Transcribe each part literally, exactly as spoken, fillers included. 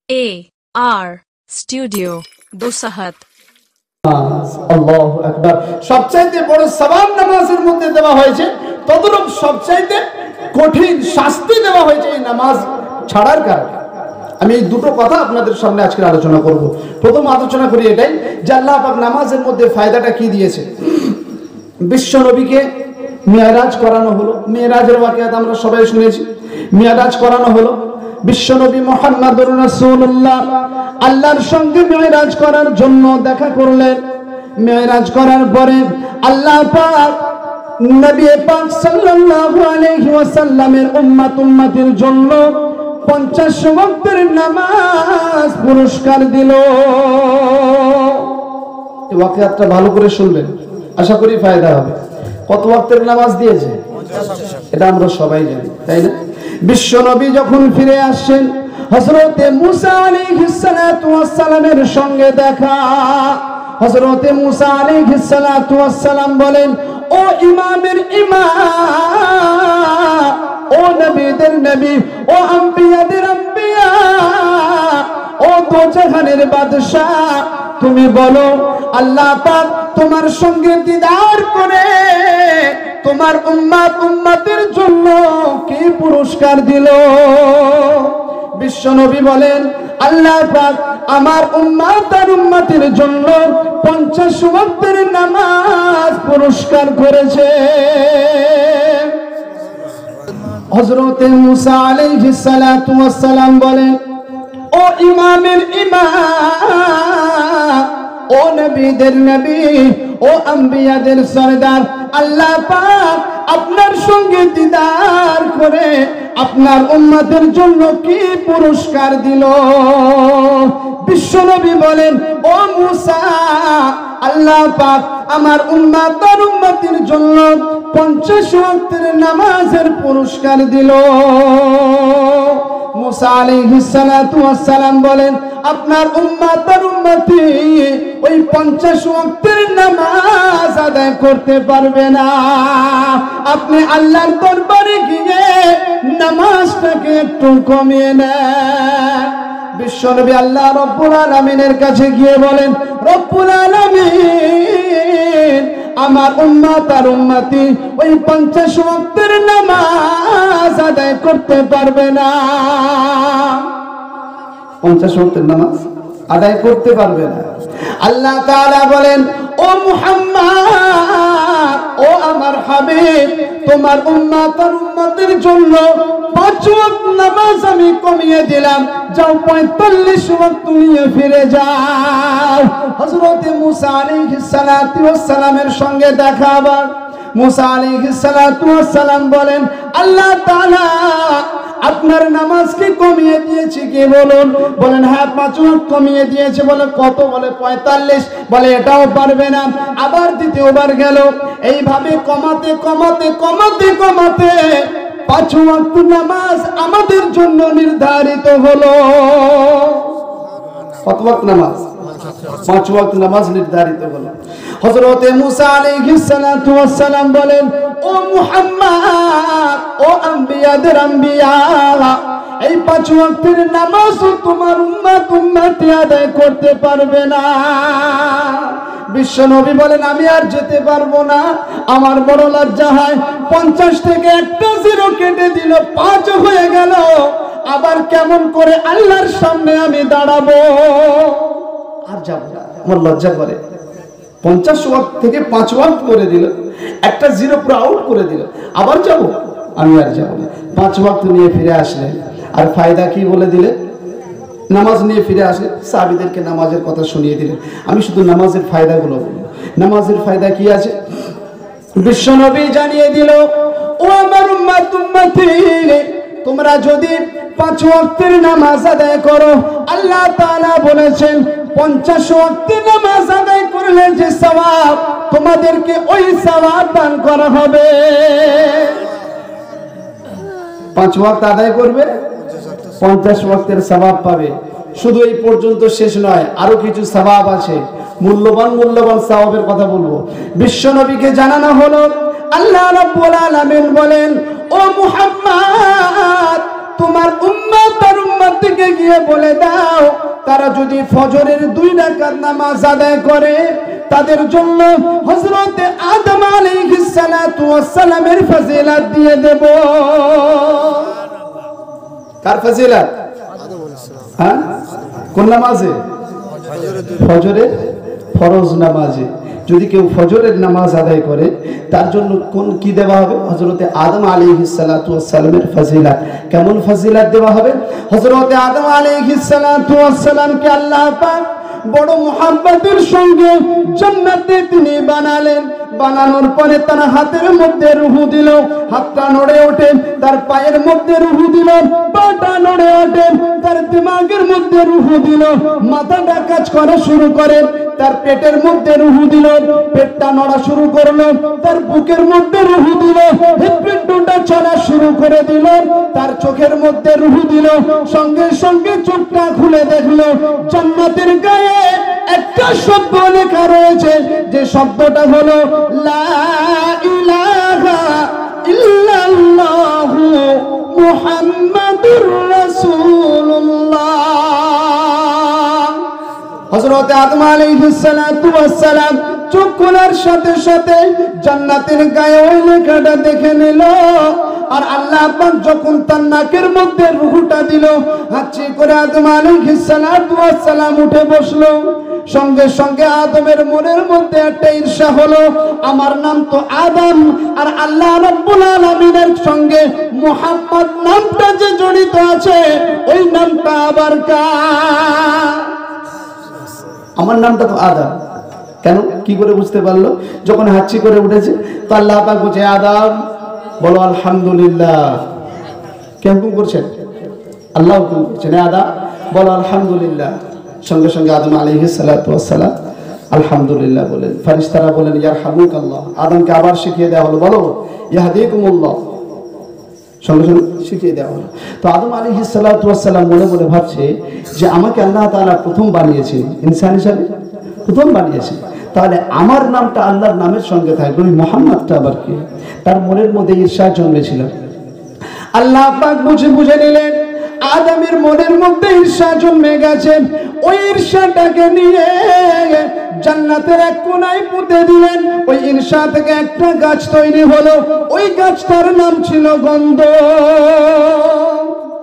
এ আর studio দুসাহাত। আল্লাহু আকবার। সবচাইতে বড় সওয়াব নামাজের মধ্যে দেওয়া হয়েছে, তদরূপ সবচাইতে কঠিন শাস্তি দেওয়া হয়েছে এই নামাজ ছাড়ার কারণে। আমি এই দুটো কথা আপনাদের সামনে আজকে আলোচনা করব। প্রথম আলোচনা করি এটাই যে আল্লাহ পাক নামাজের মধ্যে ফায়দাটা কি দিয়েছে। বিশ্ব নবীকে মিরাজ করানো হলো, মিরাজের ওয়াকিয়াত আমরা সবাই শুনেছি। মিরাজ করানো হলো, বিশ্বনবী মুহাম্মদুর রাসূলুল্লাহ আল্লাহর সঙ্গে মিরাজ করার জন্য দেখা করলেন। মিরাজ করার পরে আল্লাহ পাক নবী পাক সাল্লাল্লাহু আলাইহি ওয়াসাল্লামের উম্মত উম্মতের জন্য পঞ্চাশ ওয়াক্তের নামাজ পুরস্কার দিল। এই ওয়াকিয়াতটা ভালো করে শুনবেন, আশা করি ফায়দা হবে। কত ওয়াক্তের নামাজ দিয়েছে এটা আমরা সবাই জানি, তাই না? বিশ্ব নবী যখন ফিরে আসছেন, হযরতে মুসা আলাইহিস সালাতু ওয়াস সালামের সঙ্গে দেখা। হযরতে মুসা আলাইহিস সালাতু ওয়াস সালাম বলেন, ও ইমামের ইমাম, ও নবীদের নবী, ও আম্বিয়াদের আম্বিয়া, ও দোজাহানের বাদশা, তুমি বলো আল্লাহ পাক তোমার সঙ্গে দিদার করে তোমার উম্মত উম্মতের জন্য কি পুরস্কার দিল? বিশ্বনবী বলেন, আল্লাহ পাক আমার উম্মত আর উম্মতের জন্য পঞ্চাশ ওয়াক্তের নামাজ পুরস্কার করেছে। হযরতে মুসা আলাইহিস সালাতু ওয়াস সালাম বলেন, ও ইমামের ইমাম, ও নবীদের নবী, ও আম্বিয়াদের সরদার, আল্লাহ পাক আপনার সঙ্গে দিদার করে আপনার উম্মতের জন্য কি পুরস্কার দিল? বিশ্বনবী বলেন, ও মুসা, আল্লাহ পাক আমার উম্মত আর উম্মতের জন্য পঞ্চাশ ওয়াক্তের নামাজের পুরস্কার দিল। মুসা আলাইহিস সালাতু ওয়াস সালাম বলেন, আপনার উম্মত আর উম্মতি ওই পঞ্চাশ ওয়াক্তের নামাজ আদায় করতে পারবে না। আপনি আল্লাহর দরবারে গিয়ে নামাজটাকে একটু কমিয়ে নেন। বিশ্বনবী আল্লাহ রব্বুল আলামিনের কাছে গিয়ে বলেন, রব্বুল আলামিন আমার উম্মত আর উম্মতি ওই পঞ্চাশ ওয়াক্তের নামাজ আদায় করতে পারবে না। পঞ্চাশ ওয়াক্তের নামাজ আদায় করতে পারবে না। আল্লাহ তাআলা বলেন, ও মুহাম্মদ, ও আমার হাবিব, তোমার উম্মত আর উম্মতের জন্য পাঁচ ওয়াক্ত নামাজ আমি কমিয়ে দিলাম, যাও পঁয়তাল্লিশ ওয়াক্ত নিয়ে ফিরে যাও। হযরতে মুসা আলাইহিস সালাতু ওয়াস সালামের সঙ্গে দেখা। আবার মুসা আলাইহিস সালাতু ওয়াস সালাম বলেন, আল্লাহ তাআলা আপনার নামাজকে কমিয়ে দিয়েছে কি বলুন? বলেন, হ্যাঁ পাঁচ ওয়াক্ত কমিয়ে দিয়েছে। বলে কত? বলে পঁয়তাল্লিশ। বলে এটাও পারবে না। আবার দ্বিতীয়বার গেল, এইভাবে কমাতে কমাতে কমাতে কমাতে পাঁচ ওয়াক্ত নামাজ আমাদের জন্য নির্ধারিত হলো। কত ওয়াক্ত নামাজ? পাঁচ ওয়াক্ত নামাজ নির্ধারিত হলো। হযরতে মুসা আলাইহিস সালাতু ওয়াস সালাম বলেন, ও মুহাম্মদ, ও আম্বিয়াদের আম্বিয়া, এই পাঁচ ওয়াক্তের নামাজ তোমার উম্মত উম্মতি আদায় করতে পারবে না। বিশ্বনবী বলেন, আমি আর যেতে পারবো না, আমার বড় লজ্জা হয়। পঞ্চাশ থেকে একটা জিরো কেটে দিল, পাঁচ হয়ে গেল। আবার কেমন করে আল্লাহর সামনে আমি দাঁড়াবো? আর যাবো না, আমার লজ্জা করে। পঞ্চাশ ওয়াক্ত থেকে পাঁচ ওয়াক্ত করে দিল, একটা জিরো পুরো আউট করে দিল, আবার যাব? আমি আর যাব না। পাঁচ ওয়াক্ত নিয়ে ফিরে আসলে আর ফায়দা কি বলে দিলে? নামাজ নিয়ে ফিরে আসলে সাহাবীদেরকে নামাজের কথা শুনিয়ে দিলেন। আমি শুধু নামাজের ফায়দাগুলো বলবো। নামাজের ফায়দা কি আছে বিশ্বনবী জানিয়ে দিল, ও আমার উম্মত উম্মতি, তোমরা যদি পাঁচ ওয়াক্তের নামাজ আদায় করো, আল্লাহ তাআলা বলেছেন পঞ্চাশ ওয়াক্তের নামাজ আদায় করলে যে সওয়াব, তোমাদেরকে ওই সওয়াব দান করা হবে। পাঁচ ওয়াক্ত আদায় করবে, পঞ্চাশ ওয়াক্তের সওয়াব পাবে। শুধু এই পর্যন্ত শেষ নয়, আরো কিছু সওয়াব আছে। মূল্যবান মূল্যবান সওয়াবের কথা বলবো। বিশ্বনবীকে জানানো হলো, আল্লাহ রাব্বুল আলামিন বলেন, ও মুহাম্মদ, তোমার উম্মত আর উম্মতকে গিয়ে বলে দাও যদি ফজরের দুই রাকাত নামাজ আদায় করে তাদের জন্য হযরতে আদম আলাইহিস সালাতু ওয়াস সালামের ফজিলত দিয়ে দেব। কার ফজিলত? আদম আলাইহিস সালাম। হ্যাঁ, কোন নামাজে? ফজরের ফরজ নামাজে যদি কেউ ফজরের নামাজ আদায় করে তার জন্য কোন কি দেওয়া হবে? হযরতে আদম আলাইহিস সালাতু ওয়াস সালামের ফজিলত। কেমন ফজিলত দেওয়া হবে? হযরতে আদম আলাইহিস সালাতু ওয়াস সালামকে আল্লাহ পাক বড় মুহাব্বতের সঙ্গে জান্নাতে তিনি বানালেন। বানানোর পরে তার হাতের মধ্যে রূহ দিল, হাতটা নড়ে ওঠে, তার পায়ের মধ্যে রূহ দিল, পাটা নড়ে ওঠে, তার দিমাগের মধ্যে রূহ দিল, মাথাটা কাজ করা শুরু করে, তার পেটের মধ্যে রূহ দিল, পেটটা নড়া শুরু করলো, তার বুকের মধ্যে রূহ দিল, হৃৎপিণ্ডটা চলা শুরু করে দিল, তার চোখের মধ্যে রূহ দিল, সঙ্গে সঙ্গে চোখটা খুলে দেখলো জান্নাতের গায়ে একটা শব্দ লেখা রয়েছে, যে শব্দটা হলো লা ইলাহা ইল্লাল্লাহু মুহাম্মাদুর রাসূলুল্লাহ। হযরত আদম আলাইহিস সালাতু ওয়াস সালাম চোখ খোলার সাথে সাথে জান্নাতের গায়ে ওই লেখাটা দেখে নিল। আর আল্লাহ পাক যখন তার নাকের মধ্যে রূহটা দিল, হাঁচি করে আদম আলাইহিস সালাতু ওয়াস সালাম উঠে বসলো। সঙ্গে সঙ্গে আদমের মনের মধ্যে একটা ঈর্ষা হলো, আমার নাম তো আদম, আর আল্লাহ রাব্বুল আলামিনের সঙ্গে মুহাম্মদ নামটা যে জড়িত আছে ওই নামটা আবার কার? আমার নামটা তো আদম। কেন, কি করে বুঝতে পারলো? যখন হাঁচি করে উঠেছে তো আল্লাহ পাক বলছে আদম বলো আলহামদুলিল্লাহ। কেমন করছেন? আল্লাহ হুকুম করছেন আদম বলো আলহামদুলিল্লাহ। সঙ্গে সঙ্গে আদম আলাইহিস সালাতু ওয়াস সালাম আলহামদুলিল্লাহ বলেন। ফেরেশতারা বলেন ইয়ারহামুকাল্লাহ। আদমকে আবার শিখিয়ে দেওয়া হলো, বলো ইয়াহদিকুমুল্লাহ। সঙ্গে সঙ্গে শিখিয়ে দেওয়া হলো। তো আদম আলাইহিস সালাতু ওয়াস সালাম মনে মনে ভাবছে যে আমাকে আল্লাহ তাআলা প্রথম বানিয়েছেন ইনসান হিসাবে, প্রথম বানিয়েছেন, তাহলে আমার নামটা আল্লাহর নামের সঙ্গে থাকবে, ওই মুহাম্মদটা আবার কি? তার মনের মধ্যে ঈর্ষা জন্মেছিল। আল্লাহ পাক বুঝে বুঝে নিলেন আদমের মনের মধ্যে ঈর্ষা জন্মে গেছে, ওই ঈর্ষাটাকে নিয়ে জান্নাতের এক কোণায় পুঁতে দিলেন। ওই ঈর্ষা থেকে একটা গাছ তৈরি হলো, ওই গাছটার নাম ছিল গন্ধম।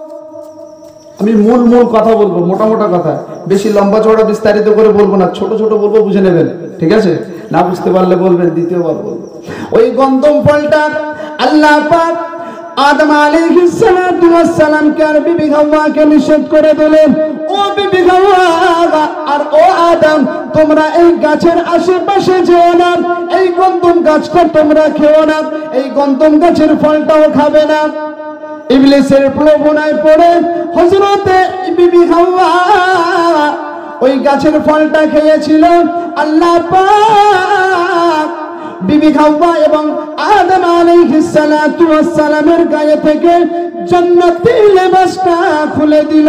আমি মূল মূল কথা বলবো, মোটা মোটা কথা, বেশি লম্বা চওড়া বিস্তারিত করে বলবো না, ছোট ছোট বলবো, বুঝে নেবেন, ঠিক আছে? না বুঝতে পারলে বলবেন, দ্বিতীয়বার বলবো। ওই গন্ধম ফলটা আল্লাহ পাক আদম আলাইহিস সালাতু ওয়াস সালামকে আর বিবি হাওয়াকে নিষেধ করে দিলেন, ও বিবি হাওয়া আর ও আদম, তোমরা এই গাছের আশেপাশে যেও না, এই গন্ধম গাছটা তোমরা খেও না, এই গন্ধম গাছের ফলটাও খাবে না। ইবলিসের প্রলোভনায় পড়ে হযরতে বিবি হাওয়া ওই গাছের ফলটা খেয়েছিল। আল্লাহ পাক বিবি হাওয়া এবং আদম আলাইহিস সালাতু ওয়াস সালামের গায়ে থেকে জান্নাতি লেবাসটা খুলে দিল,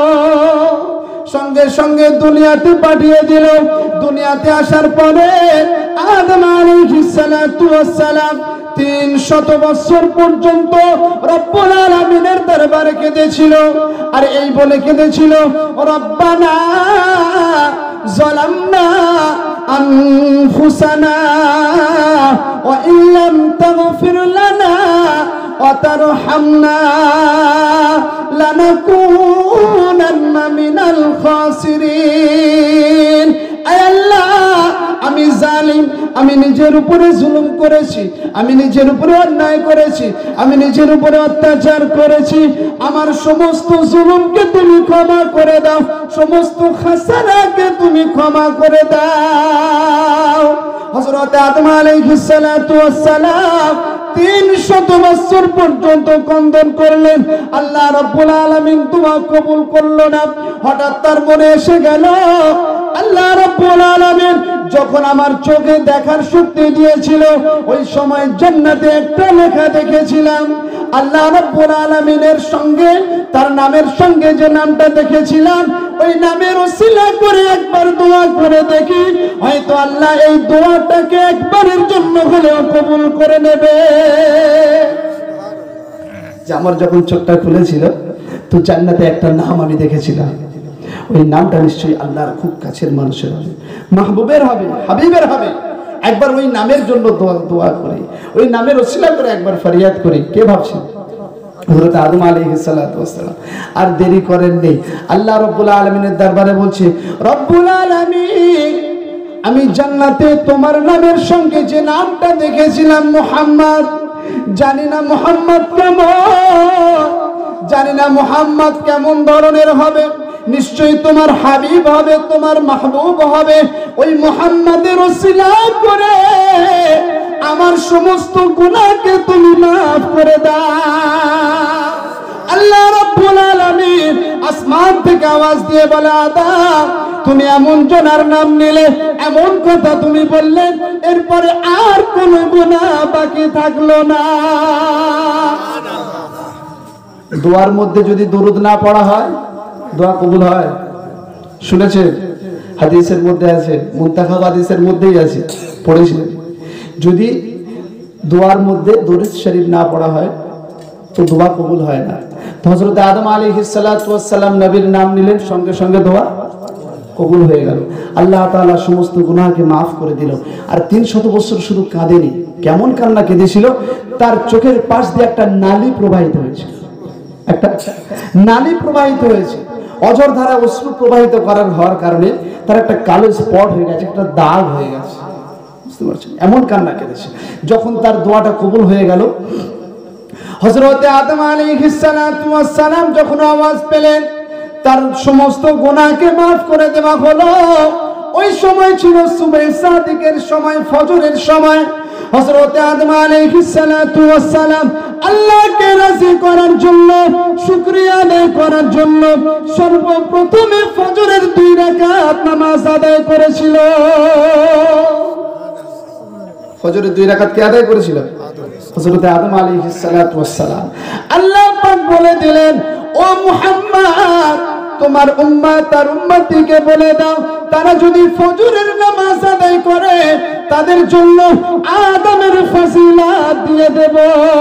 সঙ্গে সঙ্গে দুনিয়াতে পাঠিয়ে দিল। দুনিয়াতে আসার পরে আদম আলাইহিস সালাতু ওয়াস সালাম তিন শত বছর পর্যন্ত রব্বুল আলামিনের দরবারে কেঁদেছিল, আর এই বলে কেঁদেছিল, রব্বানা যালামনা আনফুসানা ওয়া ইল্লাম তাগফির লানা ওয়া তারহামনা লানাকুনান্না মিনাল খাসিরিন। আয় আল্লাহ, আমি জালিম, আমি নিজের উপরে জুলুম করেছি, আমি নিজের উপরে অন্যায় করেছি, আমি নিজের উপরে অত্যাচার করেছি, আমার সমস্ত জুলুমকে তুমি ক্ষমা করে দাও, সমস্ত খাসারাকে তুমি ক্ষমা করে দাও। হযরত আদম আলাইহিস সালাতু ওয়াস সালাম তিন শত বছর পর্যন্ত ক্রন্দন করলেন, আল্লাহ রাব্বুল আলামিন দোয়া কবুল করলো না। হঠাৎ তার মনে এসে গেল, আল্লাহ রাব্বুল আলামিন যখন আমার চোখে দেখার শক্তি দিয়েছিল, ওই সময় জান্নাতে একটা লেখা দেখেছিলাম, আল্লাহ রাব্বুল আলামিনের সঙ্গে তার নামের সঙ্গে যে নামটা দেখেছিলাম, ওই নামের ওসিলা করে একবার দোয়া করে দেখি, হয়তো আল্লাহ এই দোয়াটাকে একবারের জন্য হলেও কবুল করে নেবে। যে আমার যখন চোখটা খুলেছিল তো জান্নাতে একটা নাম আমি দেখেছিলাম, ওই নামটা নিশ্চয়ই আল্লাহর খুব কাছের মানুষের হবে, মাহবুবের হবে, হাবিবের হবে। একবার ওই নামের জন্য দোয়া দোয়া করি, ওই নামের ওসিলা করে একবার ফরিয়াদ করি। কে ভাবছেন? হযরত আদম আলাইহিস সালাতু ওয়াস সালাম। আর দেরি করেন নেই, আল্লাহ রাব্বুল আলামিনের দরবারে বলছে, রব্বুল আলামিন, আমি জান্নাতে তোমার নামের সঙ্গে যে নামটা দেখেছিলাম মুহাম্মদ, জানি না মুহাম্মদ কেমন, জানি না মুহাম্মদ কেমন ধরনের হবে, নিশ্চয়ই তোমার হাবিব হবে, তোমার মাহবুব হবে। ওই মুহাম্মাদের ওসিলা করে আমার সমস্ত গুনাহকে তুমি মাফ করে দাও। আল্লাহ রাব্বুল আলামিন আসমান থেকে আওয়াজ দিয়ে বলে, আদম, তুমি এমন জনার নাম নিলে, এমন কথা তুমি বললে, এরপরে আর কোন গুনাহ বাকি থাকলো না। দোয়ার মধ্যে যদি দরুদ না পড়া হয়, দোয়া কবুল হয়? শুনেছেন? হাদিসের মধ্যে আছে, মুনতাখাব হাদিসের মধ্যেই আছে, পড়েছিলেন। যদি দোয়ার মধ্যে দরুদ শরীফ না পড়া হয় তো দোয়া কবুল হয় না। তো হযরত আদম আলাইহিস সালাতু ওয়াস সালাম নবীর নাম নিলেন, সঙ্গে সঙ্গে দোয়া কবুল হয়ে গেল। আল্লাহ তাআলা সমস্ত গুনাহকে মাফ করে দিল। আর তিনশত বছর শুধু কাঁদেনি, কেমন কান্না কেঁদেছিল, তার চোখের পাশ দিয়ে একটা নালী প্রবাহিত হয়েছে, একটা নালী প্রবাহিত হয়েছে। অঝর ধারা অশ্রু প্রবাহিত করার হওয়ার কারণে তার একটা কালো স্পট হয়ে গেছে, একটা দাগ হয়ে গেছে, বুঝতে পারছেন? এমন কান্না কেঁদেছে। যখন তার দোয়াটা কবুল হয়ে গেল, হযরত আদম আলাইহিস সালাতু ওয়াস সালাম যখন আওয়াজ পেলেন তার সমস্ত গুনাহকে maaf করে দেওয়া হলো, ওই সময় ছিল সুবহে সাদিকের সময়, ফজরের সময়। হযরত আদম আলাইহিস সালাতু ওয়াস সালাম আল্লাহকে রাজি করার জন্য, শুকরিয়া আদায় করার জন্য সর্বপ্রথমে ফজরের দুই রাকাত নামাজ আদায় করেছিল। ফজরের দুই রাকাত কে আদায় করেছিল? হযরত আদম আলাইহিস সালাতু ওয়াস সালাম। আল্লাহ পাক বলে দিলেন, ও মুহাম্মদ, তোমার উম্মত আর উম্মতিকে বলে দাও, তারা যদি ফজরের নামাজ আদায় করে তাদের জন্য আদমের ফজিলত দিয়ে দেব।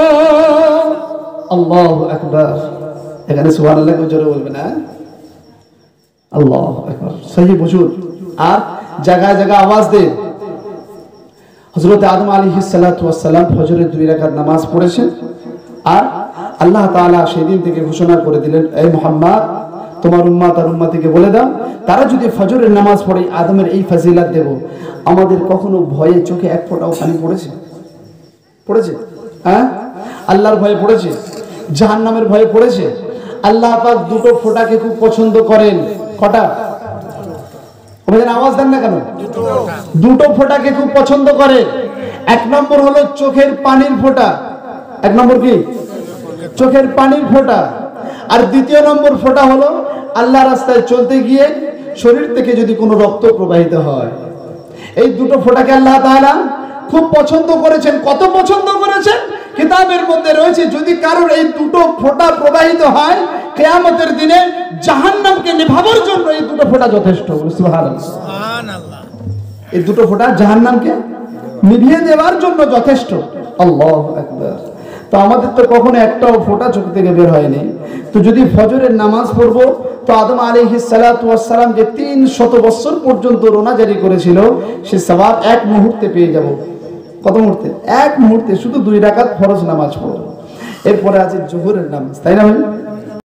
আল্লাহু আকবার। এখানে সুবহানাল্লাহ জোরে বলবেন না? আল্লাহু আকবার, সহি বুঝুন। আর জায়গা জায়গা আওয়াজ দেন। হযরত আদম আলাইহিস সালাতু ওয়াস সালাম ফজরের দুই রাকাত নামাজ পড়েছেন। আর আল্লাহ তাআলা সেদিন থেকে ঘোষণা করে দিলেন, এই মুহাম্মদ, তোমার উম্মত আর উম্মতিকে বলে দাও, তারা যদি ফজরের নামাজ পড়ে আদমের এই ফজিলত দেব। আমাদের কখনো ভয়ে চোখে এক ফোঁটাও পানি পড়েছে? পড়েছে? হ্যাঁ, আল্লাহর ভয়ে পড়েছে? জাহান্নামের ভয়ে পড়েছে? আল্লাহ পাক দুটো ফোঁটাকে খুব পছন্দ করেন। কটা? ওদের আওয়াজ দেন না কেন? দুটো ফোঁটাকে খুব পছন্দ করে। এক নম্বর হলো চোখের পানির ফোঁটা। এক নম্বর কি? চোখের পানির ফোঁটা। আর দ্বিতীয় নম্বর ফোঁটা হলো আল্লাহ রাস্তায় চলতে গিয়ে শরীর থেকে যদি কোনো রক্ত প্রবাহিত হয়। এই দুটো ফোঁটাকে আল্লাহ তাআলা খুব পছন্দ করেছেন। কত পছন্দ করেছেন? কিতাবের মধ্যে রয়েছে, যদি কারোর এই দুটো ফোঁটা প্রবাহিত হয়, কিয়ামতের দিনে জাহান্নামকে নেভানোর জন্য এই দুটো ফোঁটা যথেষ্ট। সুবহানাল্লাহ, সুবহানাল্লাহ। এই দুটো ফোঁটা জাহান্নামকে নিভিয়ে দেওয়ার জন্য যথেষ্ট। আল্লাহু আকবার। তো আমাদের তো কখনো একটাও ফোঁটা চোখ থেকে বের হয়নি। তো যদি ফজরের নামাজ পড়বো, তো আদম আলাইহিস সালাতু ওয়াস সালাম যে তিন শত বছর পর্যন্ত রোনা জারি করেছিল, সে সওয়াব এক মুহূর্তে পেয়ে যাব। কত মুহূর্তে? এক মুহূর্তে। শুধু দুই রাকাত ফরজ নামাজ পড়ব। এরপরে আছে জোহরের নামাজ, তাই না ভাই?